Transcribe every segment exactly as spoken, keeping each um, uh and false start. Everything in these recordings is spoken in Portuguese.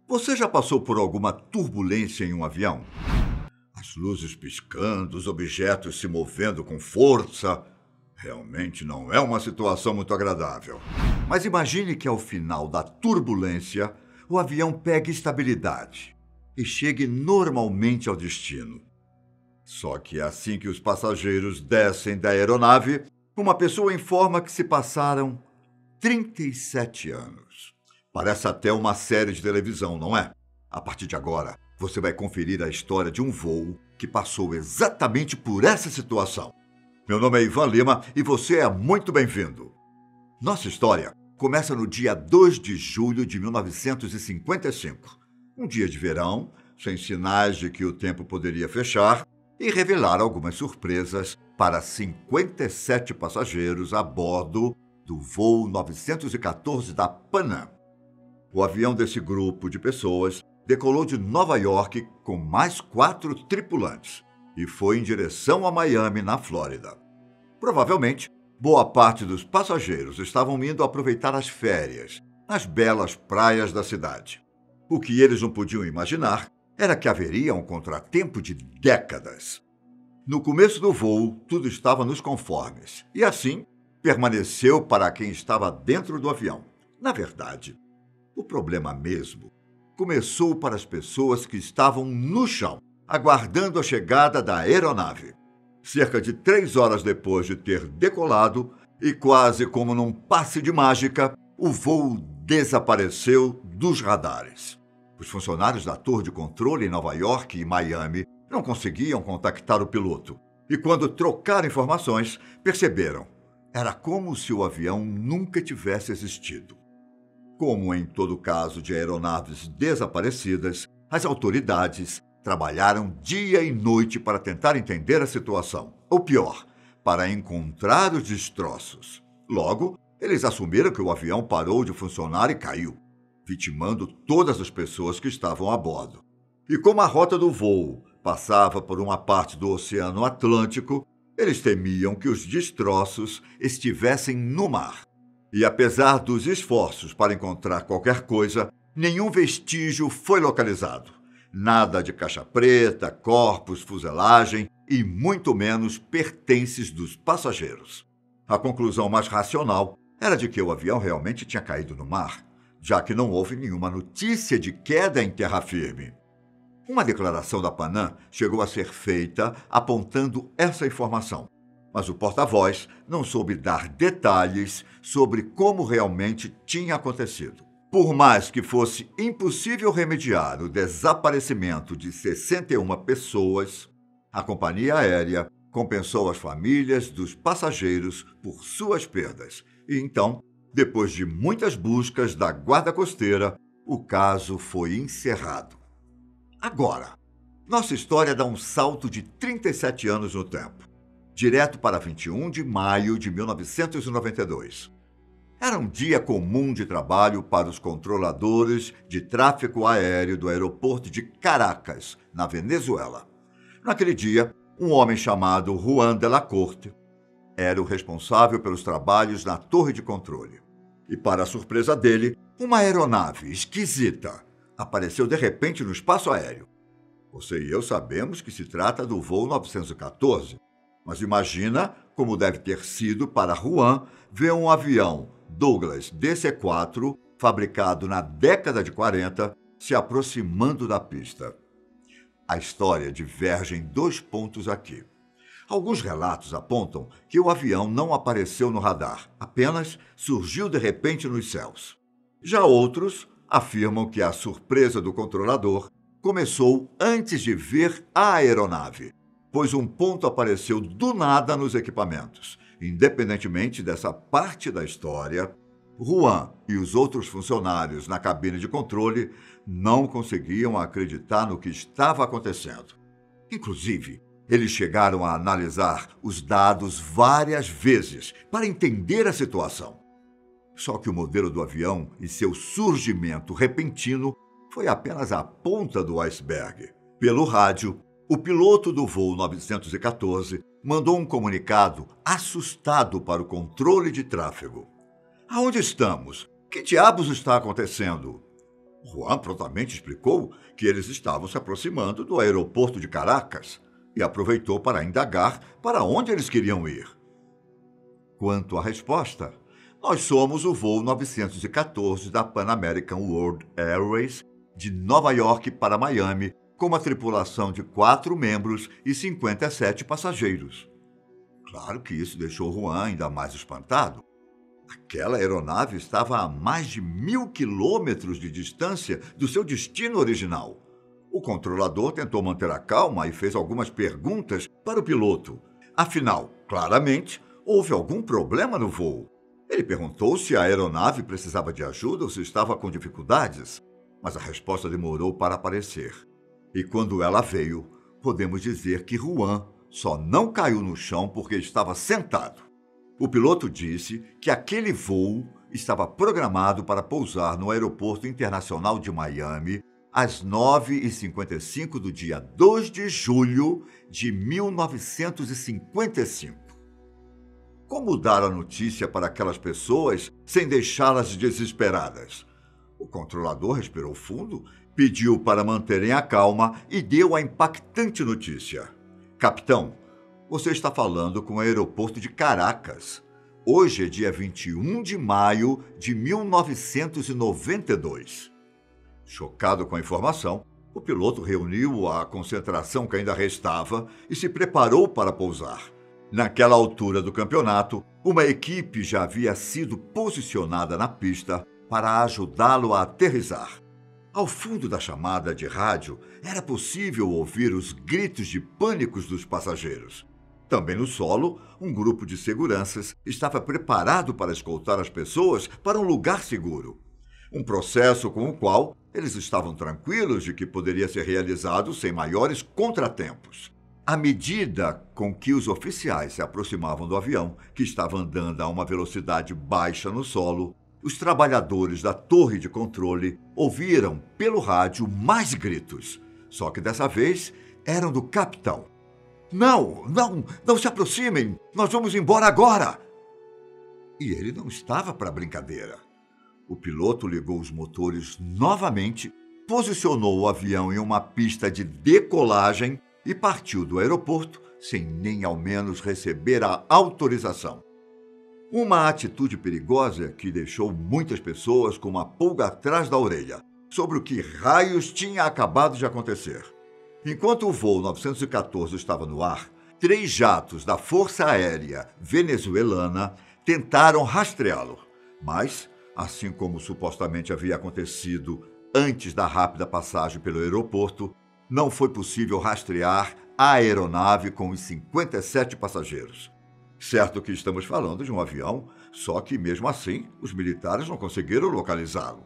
Você já passou por alguma turbulência em um avião? As luzes piscando, os objetos se movendo com força. Realmente não é uma situação muito agradável. Mas imagine que ao final da turbulência, o avião pegue estabilidade e chegue normalmente ao destino. Só que assim que os passageiros descem da aeronave, uma pessoa informa que se passaram trinta e sete anos. Parece até uma série de televisão, não é? A partir de agora, você vai conferir a história de um voo que passou exatamente por essa situação. Meu nome é Ivan Lima e você é muito bem-vindo. Nossa história começa no dia dois de julho de mil novecentos e cinquenta e cinco. Um dia de verão, sem sinais de que o tempo poderia fechar, e revelar algumas surpresas para cinquenta e sete passageiros a bordo do voo novecentos e quatorze da Panam. O avião desse grupo de pessoas decolou de Nova York com mais quatro tripulantes e foi em direção a Miami, na Flórida. Provavelmente, boa parte dos passageiros estavam indo aproveitar as férias nas belas praias da cidade. O que eles não podiam imaginar era que haveria um contratempo de décadas. No começo do voo, tudo estava nos conformes, e assim permaneceu para quem estava dentro do avião. Na verdade, o problema mesmo começou para as pessoas que estavam no chão, aguardando a chegada da aeronave. Cerca de três horas depois de ter decolado, e quase como num passe de mágica, o voo desapareceu dos radares. Os funcionários da torre de controle em Nova York e Miami não conseguiam contactar o piloto. E quando trocaram informações, perceberam. Era como se o avião nunca tivesse existido. Como em todo caso de aeronaves desaparecidas, as autoridades trabalharam dia e noite para tentar entender a situação. Ou pior, para encontrar os destroços. Logo, eles assumiram que o avião parou de funcionar e caiu, vitimando todas as pessoas que estavam a bordo. E como a rota do voo passava por uma parte do Oceano Atlântico, eles temiam que os destroços estivessem no mar. E apesar dos esforços para encontrar qualquer coisa, nenhum vestígio foi localizado. Nada de caixa preta, corpos, fuselagem e muito menos pertences dos passageiros. A conclusão mais racional era de que o avião realmente tinha caído no mar, já que não houve nenhuma notícia de queda em terra firme. Uma declaração da Panam chegou a ser feita apontando essa informação, mas o porta-voz não soube dar detalhes sobre como realmente tinha acontecido. Por mais que fosse impossível remediar o desaparecimento de sessenta e uma pessoas, a companhia aérea compensou as famílias dos passageiros por suas perdas. E então, depois de muitas buscas da Guarda Costeira, o caso foi encerrado. Agora, nossa história dá um salto de trinta e sete anos no tempo, direto para vinte e um de maio de mil novecentos e noventa e dois. Era um dia comum de trabalho para os controladores de tráfego aéreo do aeroporto de Caracas, na Venezuela. Naquele dia, um homem chamado Juan de la Corte era o responsável pelos trabalhos na torre de controle. E, para a surpresa dele, uma aeronave esquisita apareceu de repente no espaço aéreo. Você e eu sabemos que se trata do voo novecentos e quatorze, mas imagina como deve ter sido para Juan ver um avião Douglas D C quatro, fabricado na década de quarenta, se aproximando da pista. A história diverge em dois pontos aqui. Alguns relatos apontam que o avião não apareceu no radar, apenas surgiu de repente nos céus. Já outros afirmam que a surpresa do controlador começou antes de ver a aeronave, pois um ponto apareceu do nada nos equipamentos. Independentemente dessa parte da história, Juan e os outros funcionários na cabine de controle não conseguiam acreditar no que estava acontecendo. Inclusive, eles chegaram a analisar os dados várias vezes para entender a situação. Só que o modelo do avião e seu surgimento repentino foi apenas a ponta do iceberg. Pelo rádio, o piloto do voo novecentos e quatorze mandou um comunicado assustado para o controle de tráfego. Aonde estamos? Que diabos está acontecendo? Juan prontamente explicou que eles estavam se aproximando do aeroporto de Caracas e aproveitou para indagar para onde eles queriam ir. Quanto à resposta, nós somos o voo novecentos e quatorze da Pan American World Airways de Nova York para Miami, com uma tripulação de quatro membros e cinquenta e sete passageiros. Claro que isso deixou Juan ainda mais espantado. Aquela aeronave estava a mais de mil quilômetros de distância do seu destino original. O controlador tentou manter a calma e fez algumas perguntas para o piloto. Afinal, claramente, houve algum problema no voo. Ele perguntou se a aeronave precisava de ajuda ou se estava com dificuldades, mas a resposta demorou para aparecer. E quando ela veio, podemos dizer que Juan só não caiu no chão porque estava sentado. O piloto disse que aquele voo estava programado para pousar no Aeroporto Internacional de Miami às nove e cinquenta e cinco do dia dois de julho de mil novecentos e cinquenta e cinco. Como dar a notícia para aquelas pessoas sem deixá-las desesperadas? O controlador respirou fundo, pediu para manterem a calma e deu a impactante notícia. Capitão, você está falando com o aeroporto de Caracas. Hoje é dia vinte e um de maio de mil novecentos e noventa e dois. Chocado com a informação, o piloto reuniu a concentração que ainda restava e se preparou para pousar. Naquela altura do campeonato, uma equipe já havia sido posicionada na pista para ajudá-lo a aterrissar. Ao fundo da chamada de rádio, era possível ouvir os gritos de pânico dos passageiros. Também no solo, um grupo de seguranças estava preparado para escoltar as pessoas para um lugar seguro. Um processo com o qual eles estavam tranquilos de que poderia ser realizado sem maiores contratempos. À medida com que os oficiais se aproximavam do avião, que estava andando a uma velocidade baixa no solo, os trabalhadores da torre de controle ouviram pelo rádio mais gritos. Só que dessa vez eram do capitão. Não, não, não se aproximem! Nós vamos embora agora! E ele não estava para brincadeira. O piloto ligou os motores novamente, posicionou o avião em uma pista de decolagem e partiu do aeroporto sem nem ao menos receber a autorização. Uma atitude perigosa que deixou muitas pessoas com uma pulga atrás da orelha sobre o que raios tinha acabado de acontecer. Enquanto o voo novecentos e quatorze estava no ar, três jatos da Força Aérea Venezuelana tentaram rastreá-lo, mas, assim como supostamente havia acontecido antes da rápida passagem pelo aeroporto, não foi possível rastrear a aeronave com os cinquenta e sete passageiros. Certo que estamos falando de um avião, só que mesmo assim os militares não conseguiram localizá-lo.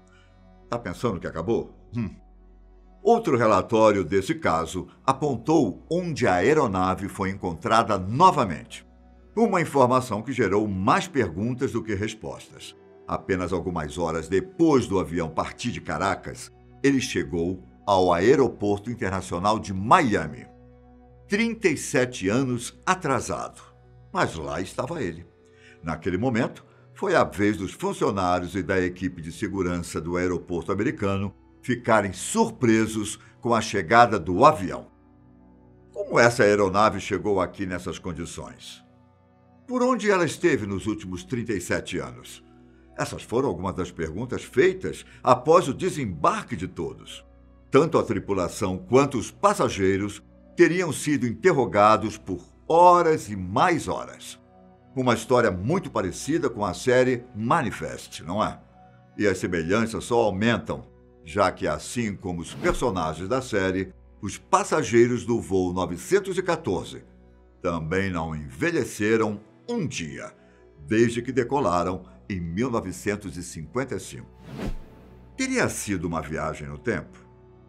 Tá pensando que acabou? Hum. Outro relatório desse caso apontou onde a aeronave foi encontrada novamente. Uma informação que gerou mais perguntas do que respostas. Apenas algumas horas depois do avião partir de Caracas, ele chegou ao Aeroporto Internacional de Miami. trinta e sete anos atrasado. Mas lá estava ele. Naquele momento, foi a vez dos funcionários e da equipe de segurança do aeroporto americano ficarem surpresos com a chegada do avião. Como essa aeronave chegou aqui nessas condições? Por onde ela esteve nos últimos trinta e sete anos? Essas foram algumas das perguntas feitas após o desembarque de todos. Tanto a tripulação quanto os passageiros teriam sido interrogados por horas e mais horas. Uma história muito parecida com a série Manifest, não é? E as semelhanças só aumentam, já que, assim como os personagens da série, os passageiros do voo novecentos e quatorze também não envelheceram um dia, desde que decolaram em mil novecentos e cinquenta e cinco. Teria sido uma viagem no tempo?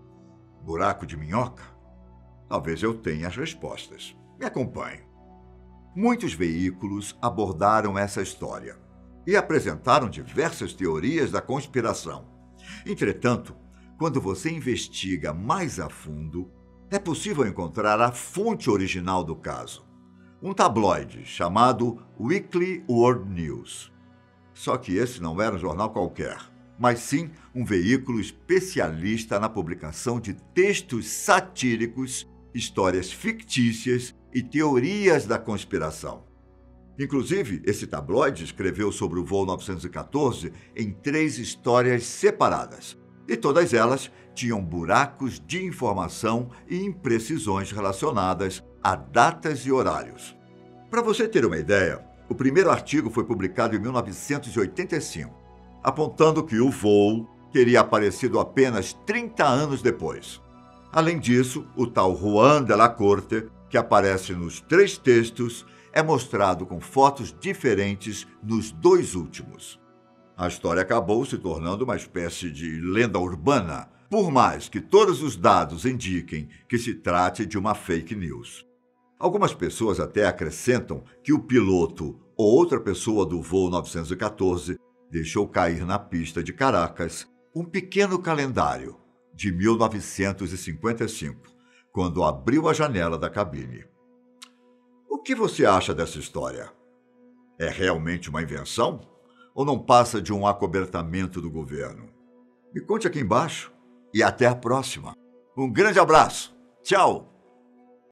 Buraco de minhoca? Talvez eu tenha as respostas. Me acompanhe. Muitos veículos abordaram essa história e apresentaram diversas teorias da conspiração. Entretanto, quando você investiga mais a fundo, é possível encontrar a fonte original do caso. Um tabloide chamado Weekly World News. Só que esse não era um jornal qualquer. mas sim um veículo especialista na publicação de textos satíricos, histórias fictícias e teorias da conspiração. Inclusive, esse tabloide escreveu sobre o voo novecentos e quatorze em três histórias separadas, e todas elas tinham buracos de informação e imprecisões relacionadas a datas e horários. Para você ter uma ideia, o primeiro artigo foi publicado em mil novecentos e oitenta e cinco, apontando que o voo teria aparecido apenas trinta anos depois. Além disso, o tal Juan de la Corte, que aparece nos três textos, é mostrado com fotos diferentes nos dois últimos. A história acabou se tornando uma espécie de lenda urbana, por mais que todos os dados indiquem que se trate de uma fake news. Algumas pessoas até acrescentam que o piloto ou outra pessoa do voo novecentos e quatorze deixou cair na pista de Caracas um pequeno calendário de mil novecentos e cinquenta e cinco, quando abriu a janela da cabine. O que você acha dessa história? É realmente uma invenção? Ou não passa de um acobertamento do governo? Me conte aqui embaixo e até a próxima. Um grande abraço. Tchau!